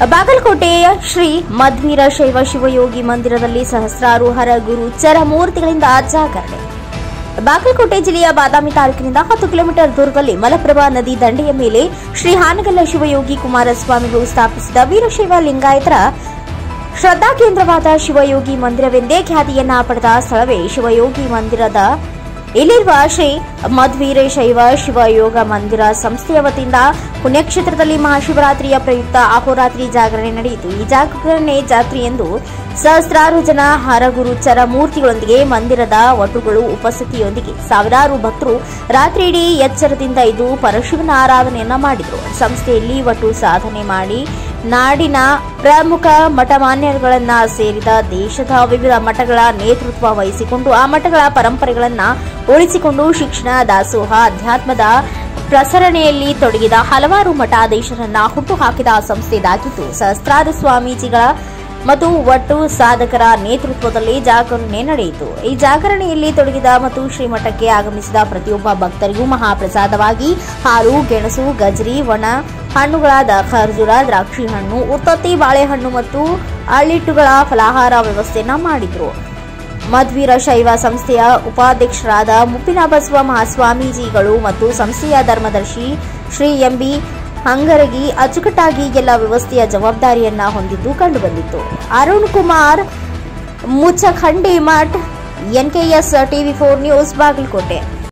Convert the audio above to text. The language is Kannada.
ಬಾಗಲಕೋಟೆಯ ಶ್ರೀ ಮಧ್ವೀರ ಶೈವ ಶಿವಯೋಗಿ ಮಂದಿರದಲ್ಲಿ ಸಹಸ್ರಾರು ಹರಗುರು ಚರಮೂರ್ತಿಗಳಿಂದ ಜಾಗರಣೆ. ಬಾಗಲಕೋಟೆ ಜಿಲ್ಲೆಯ ಬಾದಾಮಿ ತಾಲೂಕಿನಿಂದ 10 ಕಿಲೋಮೀಟರ್ ದೂರದಲ್ಲಿ ಮಲಪ್ರಭಾ ನದಿ ದಂಡೆಯ ಮೇಲೆ ಶ್ರೀ ಹಾನಗಲ್ಲ ಶಿವಯೋಗಿ ಕುಮಾರಸ್ವಾಮಿಗಳು ಸ್ಥಾಪಿಸಿದ ವೀರಶೈವ ಲಿಂಗಾಯತರ ಶ್ರದ್ಧಾ ಕೇಂದ್ರವಾದ ಶಿವಯೋಗಿ ಮಂದಿರವೆಂದೇ ಖ್ಯಾತಿಯನ್ನ ಪಡೆದ ಸ್ಥಳವೇ ಶಿವಯೋಗಿ ಮಂದಿರದ ಇಲ್ಲಿರುವ ಶ್ರೀ ಮಧ್ವೀರ ಶೈವ ಶಿವಯೋಗ ಮಂದಿರ ಸಂಸ್ಥೆಯ ವತಿಯಿಂದ ಪುಣ್ಯಕ್ಷೇತ್ರದಲ್ಲಿ ಮಹಾಶಿವರಾತ್ರಿಯ ಪ್ರಯುಕ್ತ ಅಹೋರಾತ್ರಿ ಜಾಗರಣೆ ನಡೆಯಿತು. ಈ ಜಾಗರಣೆ ಜಾತ್ರೆಯೆಂದು ಸಹಸ್ರಾರು ಜನ ಹರಗುರು ಚರಮೂರ್ತಿಗಳೊಂದಿಗೆ ಮಂದಿರದ ವಟುಗಳು ಉಪಸ್ಥಿತಿಯೊಂದಿಗೆ ಸಾವಿರಾರು ಭಕ್ತರು ರಾತ್ರಿಯಿಡೀ ಎಚ್ಚರದಿಂದ ಇದ್ದು ಪರಶಿವನ ಆರಾಧನೆಯನ್ನ ಮಾಡಿದರು. ಸಂಸ್ಥೆಯಲ್ಲಿ ವಟು ಸಾಧನೆ ಮಾಡಿ ನಾಡಿನ ಪ್ರಮುಖ ಮಠಮಾನ್ಯರುಗಳನ್ನ ಸೇರಿದ ದೇಶದ ವಿವಿಧ ಮಠಗಳ ನೇತೃತ್ವ ವಹಿಸಿಕೊಂಡು ಆ ಮಠಗಳ ಪರಂಪರೆಗಳನ್ನ ಉಳಿಸಿಕೊಂಡು ಶಿಕ್ಷಣ ದಾಸೋಹ ಅಧ್ಯಾತ್ಮದ ಪ್ರಸರಣೆಯಲ್ಲಿ ತೊಡಗಿದ ಹಲವಾರು ಮಠಾಧೀಶರನ್ನ ಹುಟ್ಟುಹಾಕಿದ ಸಂಸ್ಥೆ ಇದಾಗಿದ್ದು ಸಹಸ್ರಾರು ಸ್ವಾಮೀಜಿಗಳ ಮತ್ತು ಒಟ್ಟು ಸಾಧಕರ ನೇತೃತ್ವದಲ್ಲಿ ಜಾಗರಣೆ ನಡೆಯಿತು. ಈ ಜಾಗರಣೆಯಲ್ಲಿ ತೊಡಗಿದ ಮತ್ತು ಶ್ರೀಮಠಕ್ಕೆ ಆಗಮಿಸಿದ ಪ್ರತಿಯೊಬ್ಬ ಭಕ್ತರಿಗೂ ಮಹಾಪ್ರಸಾದವಾಗಿ ಹಾಲು, ಗೆಣಸು, ಗಜರಿ, ಒಣ ಹಣ್ಣುಗಳಾದ ಖರ್ಜೂರ, ದ್ರಾಕ್ಷಿ ಹಣ್ಣು, ಉತ್ತತ್ತಿ, ಬಾಳೆಹಣ್ಣು ಮತ್ತು ಅಳ್ಳಿಟ್ಟುಗಳ ಫಲಾಹಾರ ವ್ಯವಸ್ಥೆಯನ್ನ ಮಾಡಿದ್ರು. ಮಧ್ವೀರ ಶೈವ ಸಂಸ್ಥೆಯ ಉಪಾಧ್ಯಕ್ಷರಾದ ಮುಪ್ಪಿನ ಬಸವ ಮಹಾಸ್ವಾಮೀಜಿಗಳು ಮತ್ತು ಸಂಸ್ಥೆಯ ಧರ್ಮದರ್ಶಿ ಶ್ರೀ ಎಂಬಿ ಹಂಗರಗಿ ಅಚ್ಚುಕಟ್ಟಾಗಿ ಎಲ್ಲ ವ್ಯವಸ್ಥೆಯ ಜವಾಬ್ದಾರಿಯನ್ನ ಹೊಂದಿದ್ದು ಕಂಡುಬಂದಿತ್ತು. Arun Kumar Muchchakhandi Math, NKS TV4 news, Bagalkot.